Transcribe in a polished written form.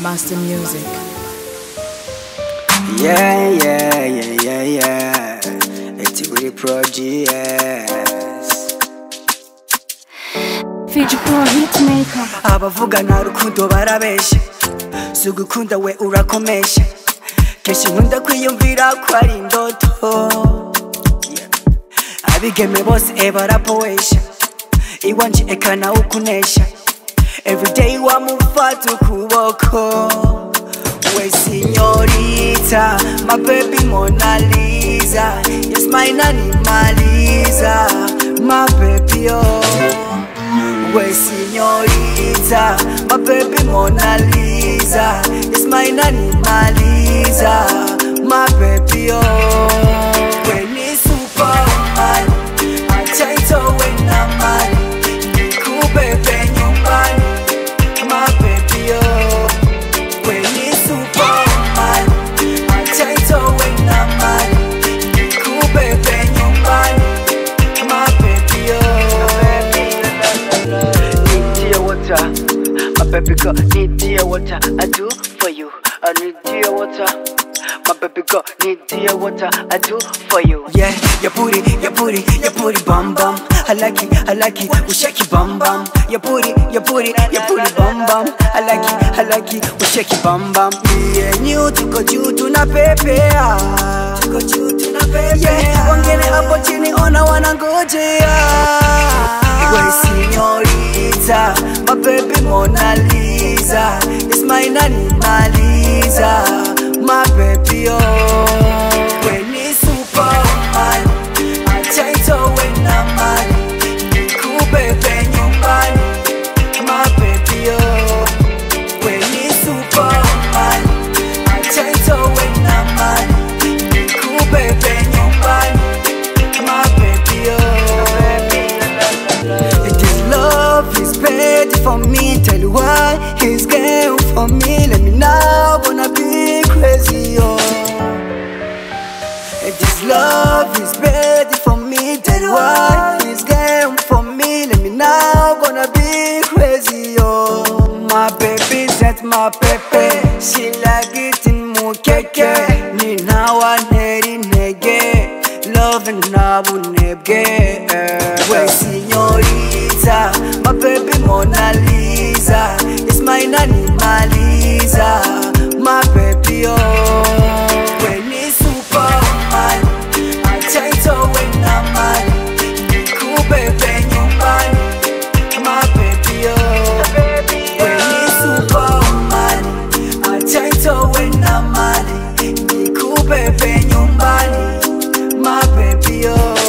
Master Music. Yeah, yeah, yeah, yeah, yeah. It's with the Prodigy, yes. Future Pro Hitmaker. Abavuga nta rukundo barabesha, sugukunda we urakomesha. Keshi nkunda kwiyumvira ko ari indoto. Abigeme bose barapoesha, iwanje ekana ukunesha. Everyday wamufata ukuboko. We signorita, my baby Mona Lisa. Yes, my nani Malisa, my baby oh. We signorita, my baby Mona Lisa. Yes, my nani Malisa, my baby oh. We ni Superman, achaito we na mali, kubebe nyumbani, my baby oh. We ni Superman, achaito we na mali, kubebe nyumbani, my baby oh. Need dear water, my baby girl. Need dear water, I do for you. I need dear water, my baby girl. Need dear water, I do for you. Yeah, your booty, bum bum. I like it, we shake it bum bum. Your booty, bum bum. I like it, we shake it bum bum. Me and you tuko juu tunapepea, yeah, wangine hapo chini ona wanangojea. We signorita, my baby Mona Lisa. It's my nani Malisa, my baby oh. We ni Superman, achaito we na mali, kubebe nyumbani, my baby oh. We ni Superman, achaito we na mali, kubebe nyumbani, my baby oh. This love is ready for me. Tell you why he's game for me. Let me know, wanna be crazy oh. This love is ready for me. Tell you why he's game for me. Let me know, wanna be crazy oh. My baby set my pepe. She like it in mukeke. Ni nawa neri nege. Love and nabu nebge. We signorita, my baby Mona Lisa. It's my nani Malisa, my baby oh. We ni Superman, achaito we na mali, kubebe nyumbani, my baby oh. We ni Superman, achaito we na mali, kubebe nyumbani, my baby oh.